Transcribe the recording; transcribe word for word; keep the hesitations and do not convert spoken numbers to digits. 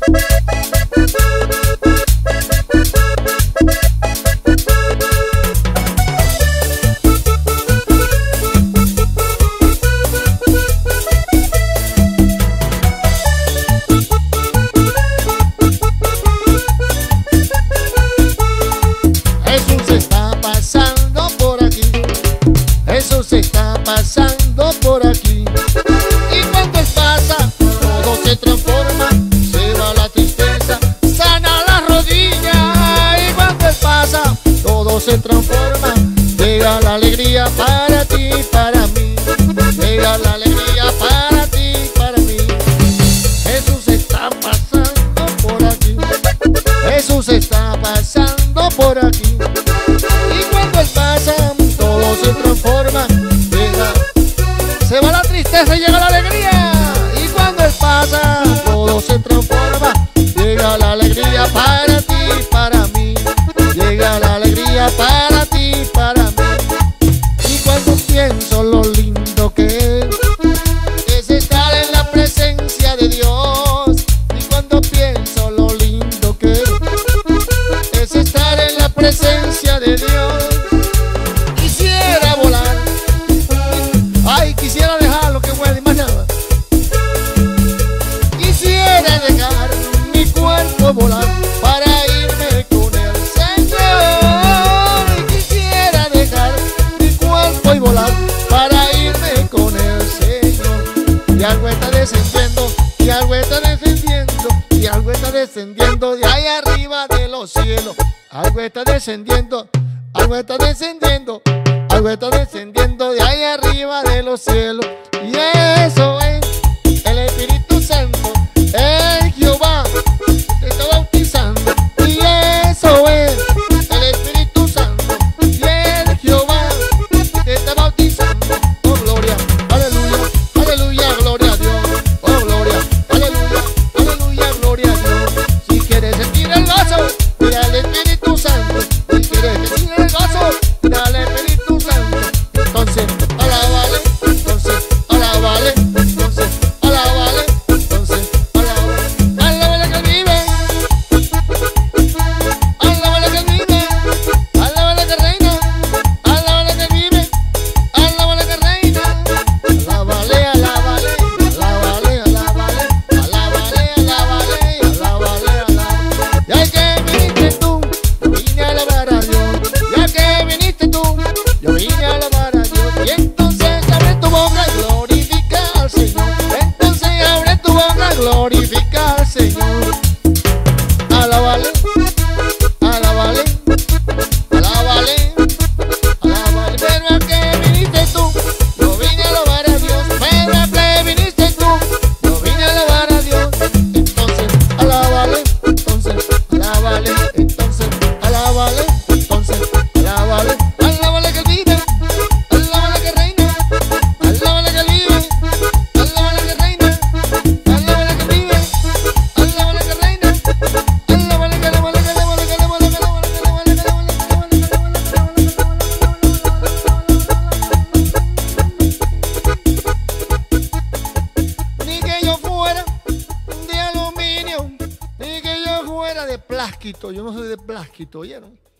Se está pasando por aquí, y cuando Él pasa todo se transforma, se va la tristeza, sana la rodilla. Y cuando Él pasa todo se transforma, llega la alegría para ti, para mí, llega la alegría para ti, para mí. Jesús está pasando por aquí, Jesús está pasando por aquí, y cuando Él pasa todo se transforma, se va la tristeza y llega la alegría. Y cuando Él pasa todo se transforma, llega la alegría para ti, para mí, llega la alegría para ti, para mí. Y cuando pienso lo lindo que es, es estar en la presencia de Dios. Y cuando pienso lo lindo que es, es estar en la presencia de Dios. Quisiera volar, ay, quisiera dejar lo que vuela y más nada. Quisiera dejar mi cuerpo volar para irme con el Señor. Y quisiera dejar mi cuerpo y volar para irme con el Señor. Y algo está descendiendo, y algo está descendiendo, y algo está descendiendo de ahí arriba de los cielos. Algo está descendiendo, algo está descendiendo, algo está descendiendo de ahí arriba de los cielos. Y eso es el Espíritu Santo, el Jehová te está bautizando. Y eso es el Espíritu Santo, y el Jehová te está bautizando. Oh gloria, aleluya, aleluya, gloria a Dios. Oh gloria, aleluya, aleluya, gloria a Dios. Si quieres sentir el gozo, mira al Espíritu Santo. Si quieres sentir el gozo, mira al Espíritu Santo. Entonces, alábale, entonces, alábale, entonces, alábale, entonces, alábale. Alábale que vive, alábale que vive, alábale que reina, alábale que vive, alábale que reina. Alábale, alábale, alábale, alábale, alábale, alábale, alábale, alábale. Ya que viniste tú, yo vine a alabar a Dios. Ya que viniste tú, yo vine a alabar a Dios. Y entonces abre tu boca y glorifica al Señor. Entonces abre tu boca y glorifica al Señor. Alábale, alábale, alábale, alábale. Pero a qué viniste tú, yo vine a alabar a Dios. Pero a qué viniste tú, yo vine a alabar a Dios. Entonces alábale, entonces alábale, entonces alábale, entonces alábale. Alábale que vive, alábale que reina, alábale que vive, alábale que reina, alábale que vive, alábale que reina, alábale que alábale que alábale que alábale que alábale que alábale que alábale. Ni que yo fuera de aluminio, ni que yo fuera de plástico. Yo no soy de plástico, ¿oyeron?